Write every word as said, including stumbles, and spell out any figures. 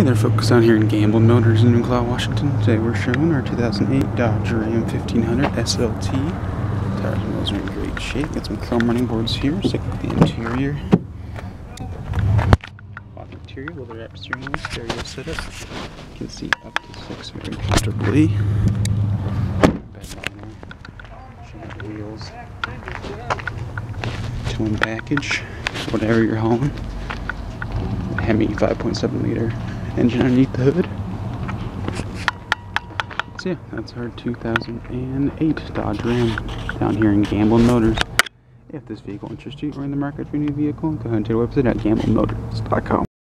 Hey there folks, down here in Gamble Motors in New Cloud, Washington. Today we're showing our two thousand eight Dodge Ram fifteen hundred S L T. Tires and wheels are in great shape. Got some chrome running boards here. Stick with the interior. Cloth interior, leather wrapped steering wheel, stereo setup. You can seat up to six very comfortably. Bed liner, giant wheels, towing package, whatever you're hauling. Hemi five point seven liter engine underneath the hood. So yeah, that's our two thousand eight Dodge Ram down here in Gamble Motors. If this vehicle interests you or in the market for a new vehicle, go ahead and take our website at gamble motors dot com.